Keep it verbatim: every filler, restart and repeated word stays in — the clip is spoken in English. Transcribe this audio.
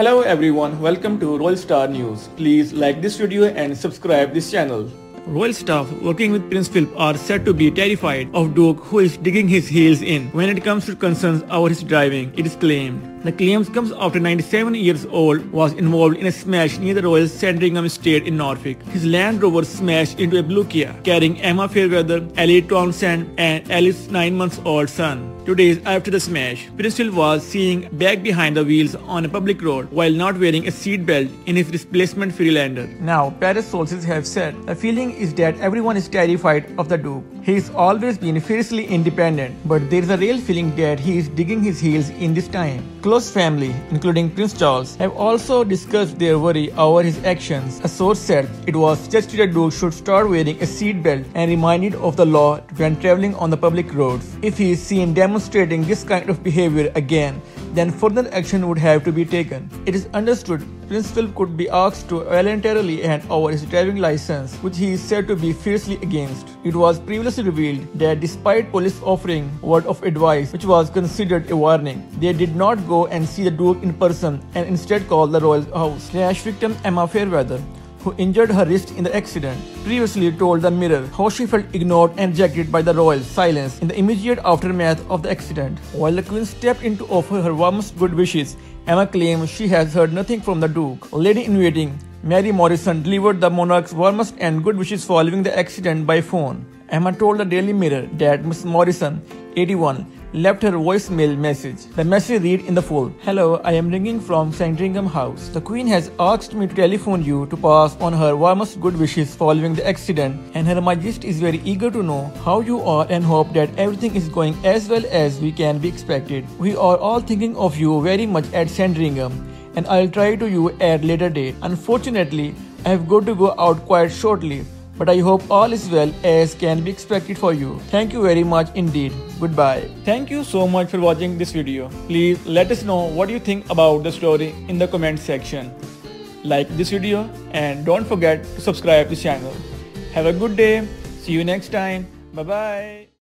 Hello everyone, welcome to Royal Star News. Please like this video and subscribe this channel. Royal staff working with Prince Philip are said to be terrified of Duke, who is digging his heels in when it comes to concerns over his driving, it is claimed. The claims comes after ninety-seven years old was involved in a smash near the Royal Sandringham estate in Norfolk. His Land Rover smashed into a blue Kia, carrying Emma Fairweather, Ellie Townsend and Alice's nine months old son. Two days after the smash, Prince Philip was seen back behind the wheels on a public road while not wearing a seat belt in his replacement Freelander. Now, Paris sources have said the feeling is that everyone is terrified of the Duke. He has always been fiercely independent, but there is a real feeling that he is digging his heels in this time. Close family, including Prince Charles, have also discussed their worry over his actions. A source said it was suggested the Duke should start wearing a seat belt and reminded of the law when traveling on the public roads. If he is seen demonstrating this kind of behavior again, then further action would have to be taken. It is understood Prince Philip could be asked to voluntarily hand over his driving license, which he is said to be fiercely against. It was previously revealed that despite police offering word of advice, which was considered a warning, they did not go and see the Duke in person and instead called the Royal House. Crash victim Emma Fairweather, who injured her wrist in the accident, previously told the Mirror how she felt ignored and rejected by the royal silence in the immediate aftermath of the accident. While the Queen stepped in to offer her warmest good wishes, Emma claimed she has heard nothing from the Duke. Lady-in-waiting Mary Morrison delivered the monarch's warmest and good wishes following the accident by phone. Emma told the Daily Mirror that Miss Morrison, eighty-one, left her voicemail message. The message read in the full: "Hello, I am ringing from Sandringham House. The Queen has asked me to telephone you to pass on her warmest good wishes following the accident, and Her Majesty is very eager to know how you are and hope that everything is going as well as we can be expected. We are all thinking of you very much at Sandringham, and I'll try to you at later date. Unfortunately, I have got to go out quite shortly, but I hope all is well as can be expected for you. Thank you very much indeed. Goodbye." Thank you so much for watching this video. Please let us know what you think about the story in the comment section. Like this video and don't forget to subscribe to the channel. Have a good day. See you next time. Bye bye.